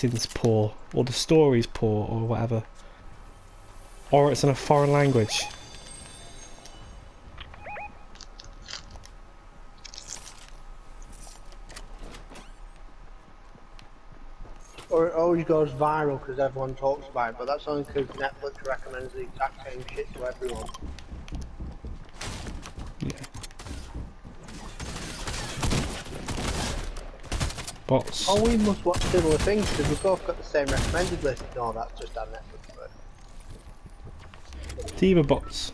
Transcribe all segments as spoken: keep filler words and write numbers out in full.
acting's poor, or the story's poor, or whatever. Or it's in a foreign language. Or it always goes viral because everyone talks about it, but that's only because Netflix recommends the exact same shit to everyone. Yeah. Bots. Oh, we must watch similar things because we've both got the same recommended list. No, that's just our Netflix list. Diva bots.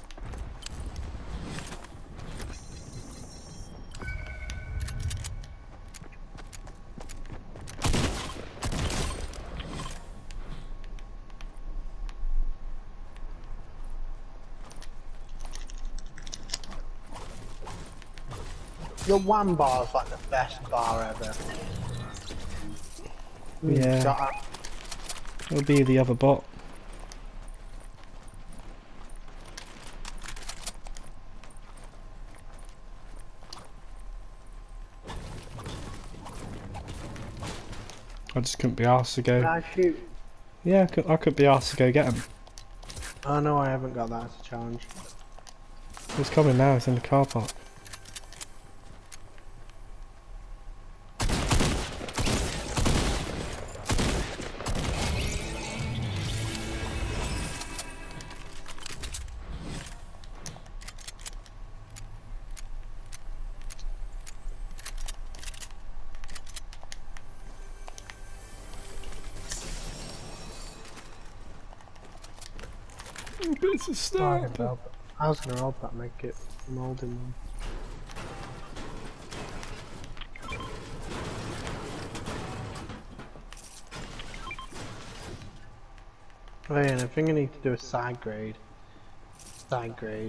The one bar is like the best bar ever. Yeah. Mm, It'll be the other bot. I just couldn't be asked to go. Can I shoot? Yeah, I could, I could be asked to go get him. Oh no, I haven't got that as a challenge. It's coming now, it's in the car park. It's a start. I was gonna hope that make it molding one. Oh yeah, and I think I need to do a side grade. Side grade.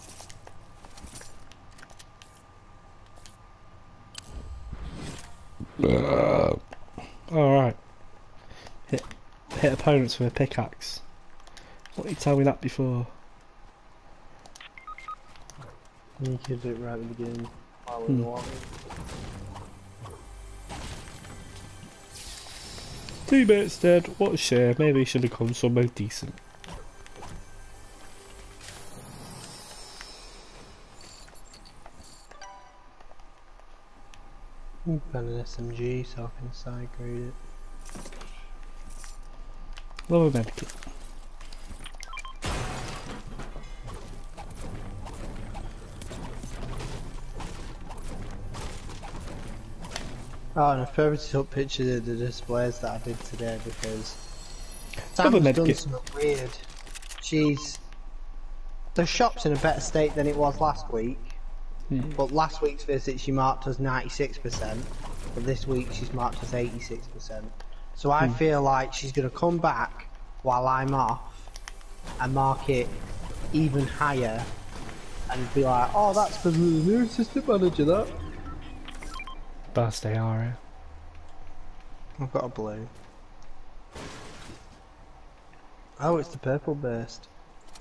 Uh, Alright. Hit, hit opponents with a pickaxe. Why didn't you tell me that before? You could do it right at the beginning while we're Hmm. walking. Two minutes dead, what a shame, maybe he should have gone somewhere decent. I've got an S M G so I can side grade it. Love a medkit. Oh, and I further up pictures of the displays that I did today because Love a Sam's done medkit. something weird. She's... The shop's in a better state than it was last week, Hmm. but last week's visit she marked us ninety-six percent, but this week she's marked us eighty-six percent. So I Hmm. feel like she's going to come back while I'm off and mark it even higher and be like, oh, that's because of the new assistant manager, that. Birthday aria. I've got a blue. Oh, it's the purple burst.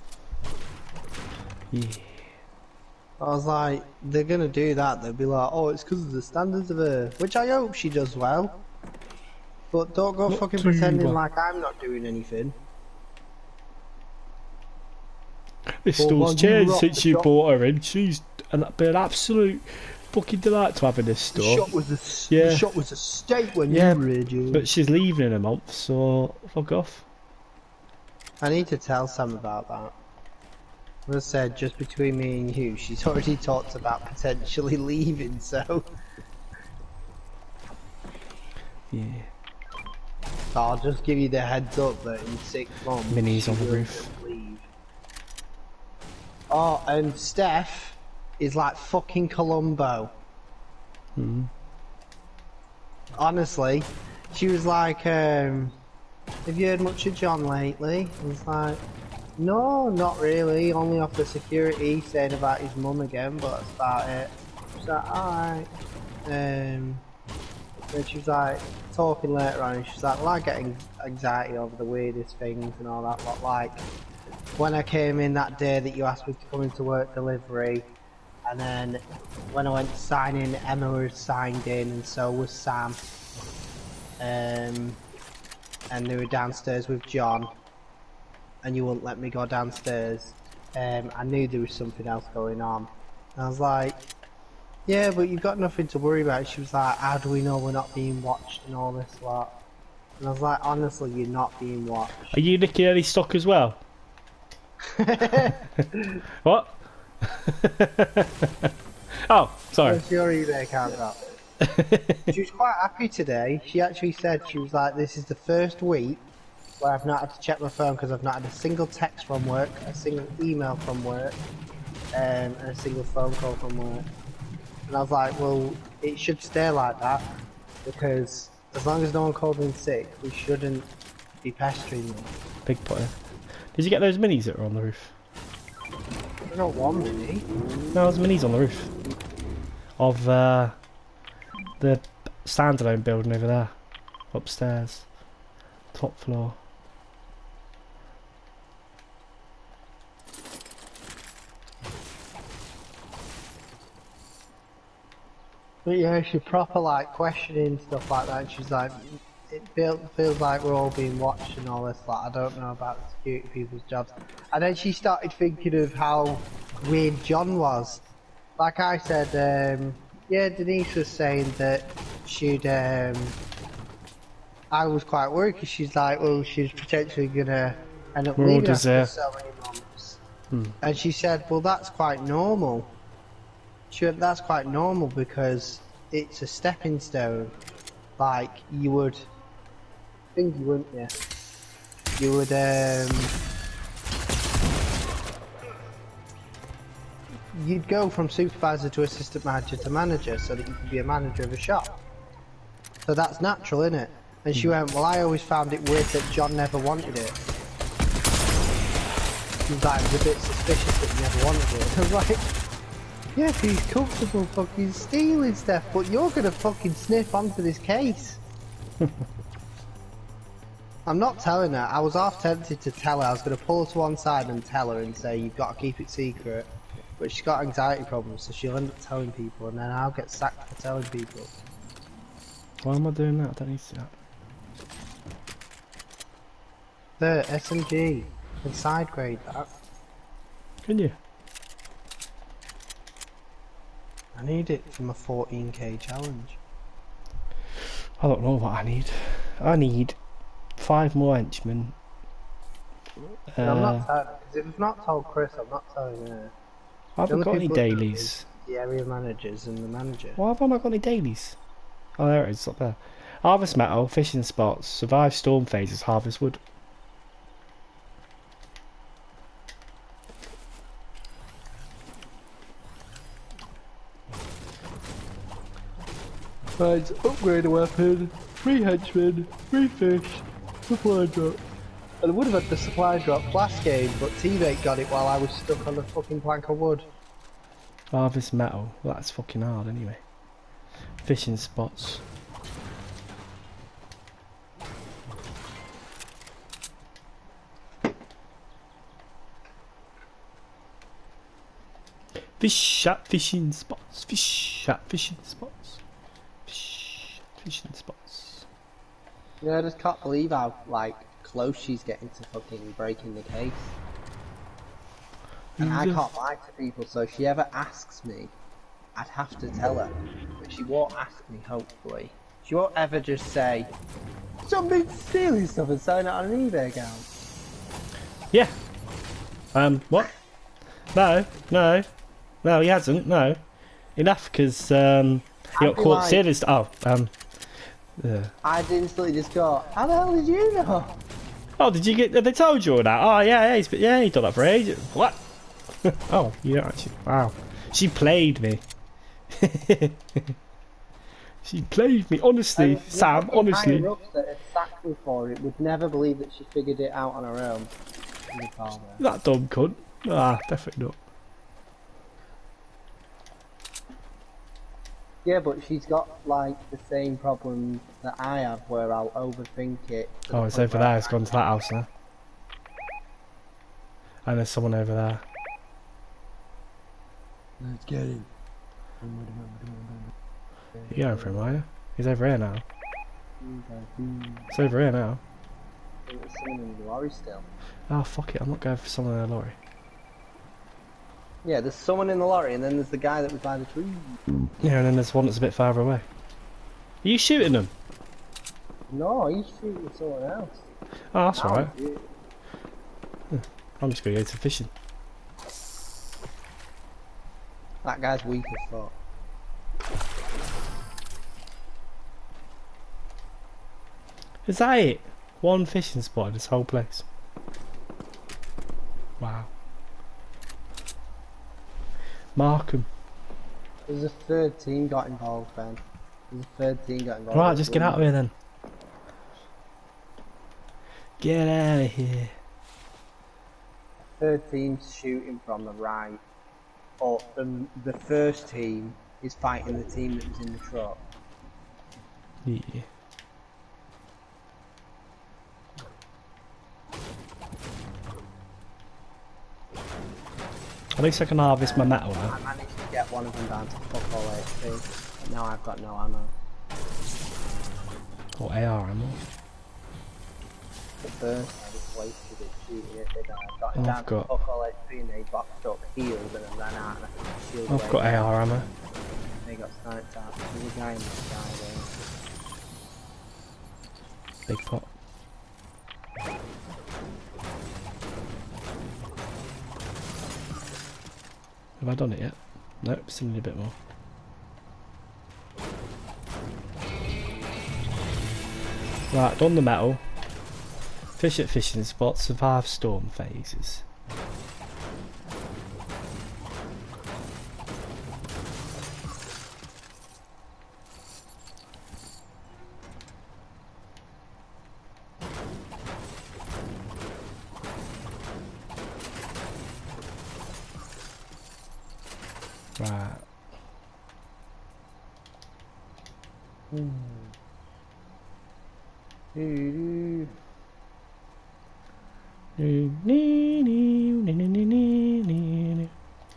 Yeah. I was like, they're gonna do that, they'll be like, oh, it's because of the standards of her, which I hope she does well. But don't go Not fucking too pretending well. like I'm not doing anything. This Well, store's while you changed rock since the you shop- bought her in. She's an, been an absolute fucking delight to have in this The store. shop was a, s- Yeah. the shop was a state when Yeah, you were here, Jim. But she's leaving in a month, so fuck off. I need to tell Sam about that. As I said, just between me and you, she's already talked about potentially leaving, so... Yeah. So I'll just give you the heads up that in six months... Minis she on the will roof. leave. Oh, and Steph is like fucking Columbo. Hmm. Honestly, she was like, um, have you heard much of John lately? I was like, no, not really, only off the security saying about his mum again, but that's about it. She's like, alright. Um, then she was like, talking later on, and she's like, well, I get anxiety over the weirdest things and all that lot, like, when I came in that day that you asked me to come into work delivery, and then when I went to sign in, Emma was signed in, and so was Sam. Um, and they were downstairs with John, and you wouldn't let me go downstairs. Um, I knew there was something else going on. And I was like, yeah, but you've got nothing to worry about. She was like, how do we know we're not being watched and all this lot? And I was like, honestly, you're not being watched. Are you nicking any stock as well? What? Oh, sorry. What's your eBay account up? She was quite happy today. She actually said, she was like, this is the first week where I've not had to check my phone because I've not had a single text from work, a single email from work, um, and a single phone call from work. And I was like, well, it should stay like that, because as long as no one called in sick, we shouldn't be pestering them. Big putter. Did you get those minis that were on the roof? There's not one mini. No, there's minis on the roof. Of uh, the standalone building over there. Upstairs. Top floor. But yeah, she proper like questioning stuff like that, and she's like, it feel, feels like we're all being watched and all this, like, I don't know about the security people's jobs. And then she started thinking of how weird John was. Like I said, um, yeah, Denise was saying that she'd, um, I was quite worried because she's like, well, she's potentially gonna end up We're all leaving after deserve- so many months. Hmm. And she said, well, that's quite normal. She went, that's quite normal because it's a stepping stone. Like, you would, I think you wouldn't you? You would, um, you'd go from supervisor to assistant manager to manager so that you could be a manager of a shop. So that's natural, isn't it? And she went, well, I always found it weird that John never wanted it. She was like, it was a bit suspicious that he never wanted it. I was like, yeah, he's comfortable fucking stealing stuff, but you're gonna fucking sniff onto this case. I'm not telling her. I was half tempted to tell her. I was gonna pull her to one side and tell her and say, you've got to keep it secret. But she's got anxiety problems, so she'll end up telling people, and then I'll get sacked for telling people. Why am I doing that? I don't need to do that. The S M G can side grade that. Can you? I need it for my fourteen K challenge. I don't know what I need. I need five more henchmen. Uh, No, I'm not telling her, because if I've not told Chris, I'm not telling her. I haven't The got only any people that know dailies. is the area managers and the manager. Why have I not got any dailies? Oh, there it is, up there. Harvest metal, fishing spots, survive storm phases, harvest wood. Right, upgrade a weapon, free henchmen, free fish, supply drop. I would have had the supply drop last game, but teammate got it while I was stuck on the fucking plank of wood. Harvest metal, well, that's fucking hard anyway. Fishing spots. Fish at fishing spots, fish at fishing spots, fish at fishing spots. Yeah, I just can't believe how, like, close she's getting to fucking breaking the case. And I Yeah. can't lie to people, so if she ever asks me, I'd have to tell her. But she won't ask me, hopefully. She won't ever just say, somebody's stealing stuff and selling it on an eBay account. Yeah. Um, what? No, no. No, he hasn't, no. Enough, because um, he I'd got be caught like- stealing stuff. Oh, um. Uh. I'd instantly just go, how the hell did you know? Oh, did you get. They told you all that? Oh, yeah, yeah, he's, yeah, he done that for ages. What? Oh, you don't actually. Wow. She played me. She played me, honestly, And the Sam, fucking honestly. higher ups that had sacked me for it would never believe that she figured it out on her own. In the car there. That dumb cunt. Ah, definitely not. Yeah, but she's got like the same problem that I have, where I'll overthink it. to the Oh, it's point over where there. I It's gone to that house now. And there's someone over there. Let's get him. You're going for him, are you? He's over here now. It's over here now. think there's someone in the lorry still. Oh fuck it, I'm not going for someone in a lorry. Yeah, there's someone in the lorry, and then there's the guy that was by the tree. Yeah, and then there's one that's a bit farther away. Are you shooting them? No, he's shooting someone else. Oh, that's Ow, alright. dude. I'm just gonna go to fishing. That guy's weak as fuck. Is that it? One fishing spot in this whole place. Wow. Markham. There's a third team got involved, Ben. There's a third team got involved. Right, just get out of here then. Get out of here. Third team's shooting from the right. Or the, the first team is fighting the team that was in the truck. Yeah. At least I can harvest my metal now. I managed to get one of them down to fuck all H P, but now I've got no ammo. Or A R ammo. The first I just wasted it shooting it, didn't I? I got it Oh, down I've to got- fuck all H P and they boxed up, healed, and then ran out and I could shield I've away. got A R ammo. They got sniped out. There's a guy in the sky there. Big pot. Have I done it yet? Nope, still need a bit more. Right, done the metal. Fish at fishing spots, survive storm phases. Right. Hmm. Doo-doo. Nee, nee, nee, nee, nee, nee, nee, nee.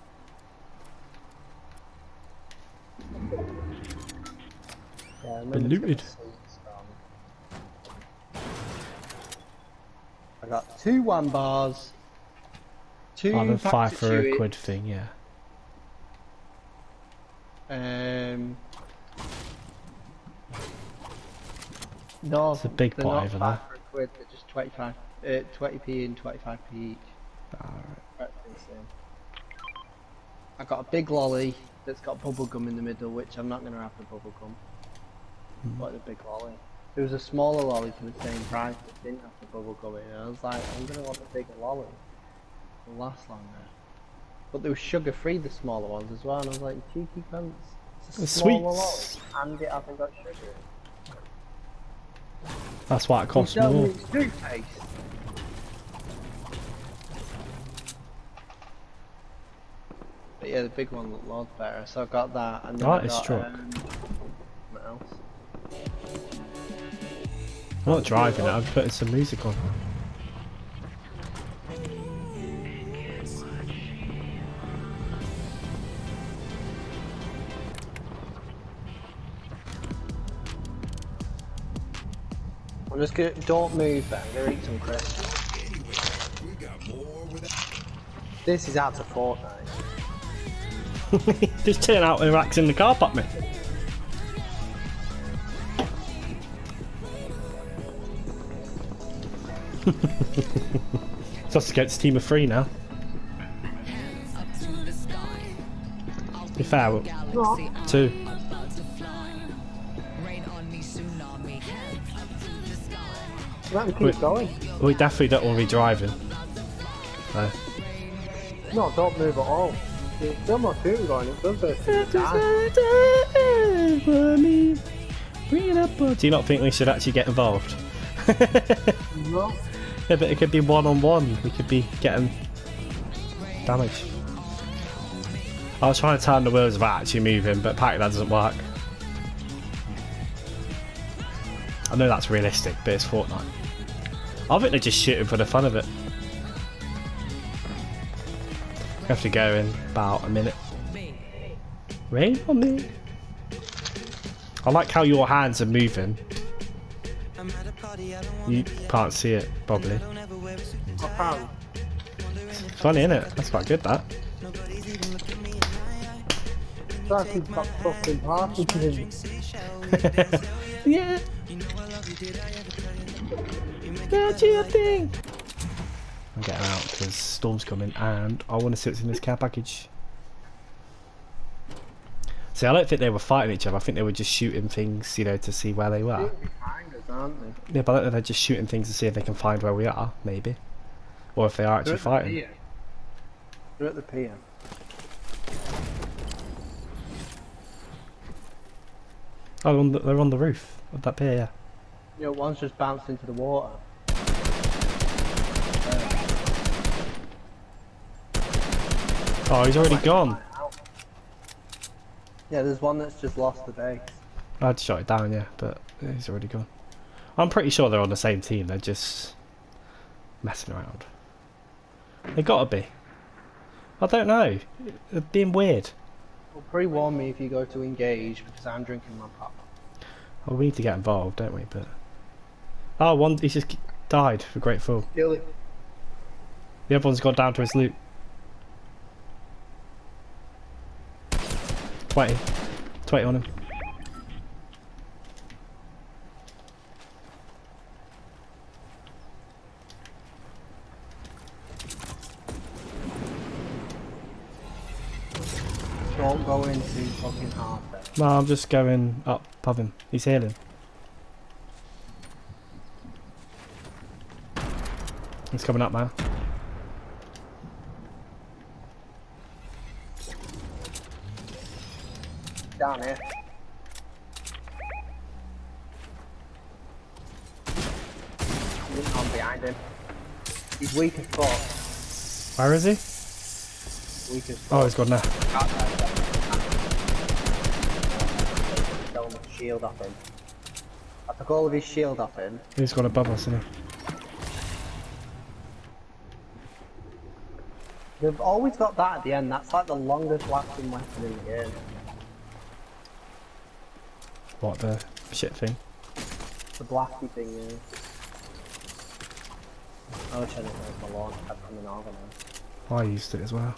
Yeah, I remember Been to get looted. the seeds from. I got two one bars, two Oh, the packs five of for a chewits, quid thing, yeah. Um, no, It's a big they're pot not over five there. for a quid. They're just twenty-five, uh, twenty p and twenty-five p each. Alright. Practically the same. I got a big lolly that's got bubble gum in the middle, which I'm not going to have the bubble gum. Hmm. But the big lolly. There was a smaller lolly for the same price that didn't have the bubble gum in it. I was like, I'm going to want the bigger lolly. It'll last longer. But they were sugar free, the smaller ones as well, and I was like, cheeky cunts. It's a The smaller sweets. lolly, and it hasn't got sugar in it. That's why it costs You tell me more. it's fruit taste. But yeah, the big one looked loads better, so I got that, and then Oh, I it's got, truck. um, what else? I'm not driving it, I'm putting some music on. I'm just gonna, don't move then, I'm gonna eat some crisps. This is out of Fortnite. Just turn out and racks in the car park, mate. It's us against a team of three now. Be fair, well, two. Let me keep Wait. going. We definitely don't want to be driving. No. No, don't move at all. There's still more shooting going, it does go to the Bring it up. Do you not think we should actually get involved? No. Yeah, but it could be one on one. We could be getting damage. I was trying to turn the wheels without actually moving, but apparently that doesn't work. I know that's realistic, but it's Fortnite. I think they're just shooting for the fun of it. We have to go in about a minute. Rain on me. I like how your hands are moving. You can't see it, probably. I can't. Funny, isn't it? That's quite good, that. It's like he's got fucking Parkinson's. Yeah. That's your thing. I'm getting out because storm's coming, and I want to see what's in this care package. See, I don't think they were fighting each other. I think they were just shooting things, you know, to see where they were. Behind us, aren't they? Yeah, but I don't know if they're just shooting things to see if they can find where we are, maybe, or if they are actually They're at the fighting. pier. They're at the pier. Oh, they're on the, they're on the roof of that pier. Yeah. You know, one's just bounced into the water. Oh, he's already gone. Yeah, there's one that's just lost the base. I'd shot it down, yeah, but he's already gone. I'm pretty sure they're on the same team. They're just messing around. They gotta be. I don't know. They're being weird. Well, pre-warn me if you go to engage because I'm drinking my pop. Oh, we need to get involved, don't we? But oh, one he's just died for Great Fool. Kill it. The other one's gone down to his loot. twenty. twenty on him. Don't go into fucking hard there. No, I'm just going up above him. He's healing. He's coming up now. Down here. He's on behind him. He's weak as fuck. Where is he? Weak as fuck. Oh, he's gone now. Stole the shield off him. I took all of his shield off him. He's gone above us, isn't he? They've always got that at the end. That's like the longest lasting weapon in the game. What, the shit thing? The blasty thing, yeah. I wish I didn't know my launch pad coming over now. I used it as well.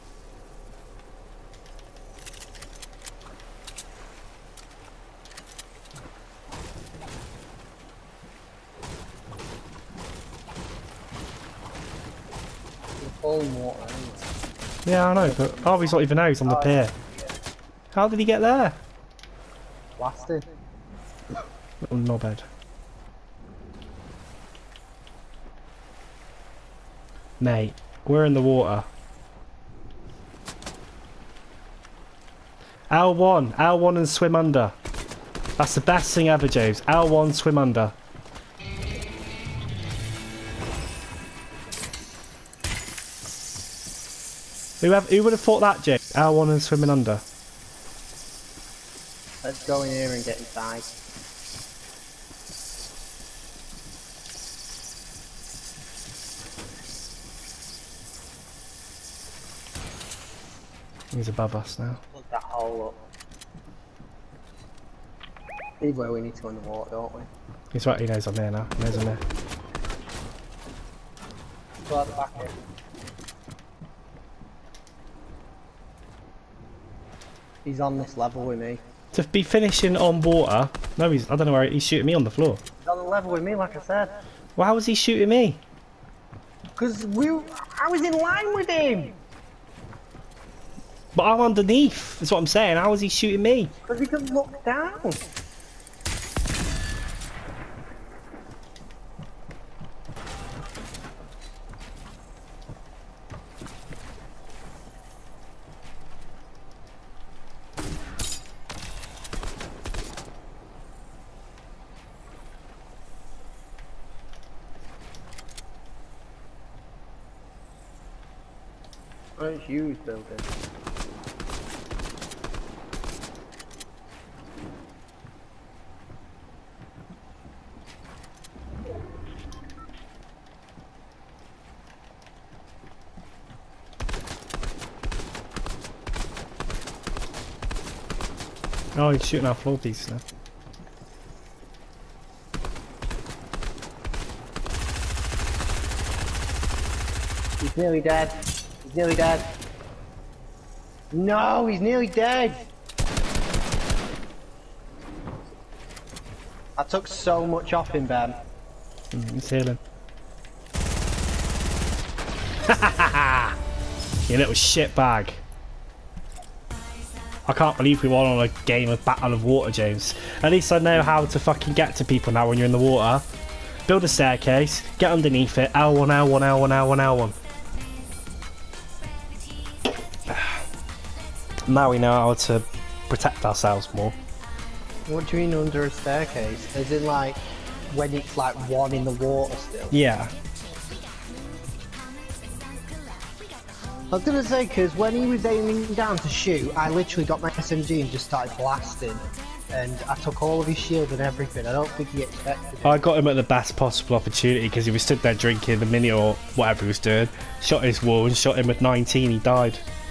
Full water anyway. Yeah, I know, but oh, he's not even out. He's on the Oh, pier. How did he get there? Blasted. Little knobhead. Mate, we're in the water. L one, L one and swim under. That's the best thing ever, James. L one, swim under. Whoever, who would have thought that, James? L one and swimming under. Let's go in here and get inside. He's above us now. Plug that hole up. Either way, we need to go in the water, don't we? He's right, he knows I'm there now. He knows I'm there. Go out the back here. He's on this level with me. To be finishing on water. No, he's. I don't know where he's shooting me on the floor. He's on the level with me, like I said. Well, how was he shooting me? Because we, I was in line with him. But I'm underneath. That's what I'm saying. How was he shooting me? Because he could look down. Oh, it's Hughes building. Oh, he's shooting our floor piece now. He's nearly dead. He's nearly dead. No, he's nearly dead. I took so much off him, Ben. Mm, he's healing. You little shitbag. I can't believe we won on a game of Battle of Water, James. At least I know how to fucking get to people now when you're in the water. Build a staircase, get underneath it, L one, L one, L one, L one, L one. Now we know how to protect ourselves more. What do you mean under a staircase? As in like, when it's like one in the water still? Yeah. I was gonna say, because when he was aiming down to shoot, I literally got my S M G and just started blasting. And I took all of his shield and everything. I don't think he expected it. I got him at the best possible opportunity because he was stood there drinking the mini or whatever he was doing. Shot his wall and shot him with nineteen, he died.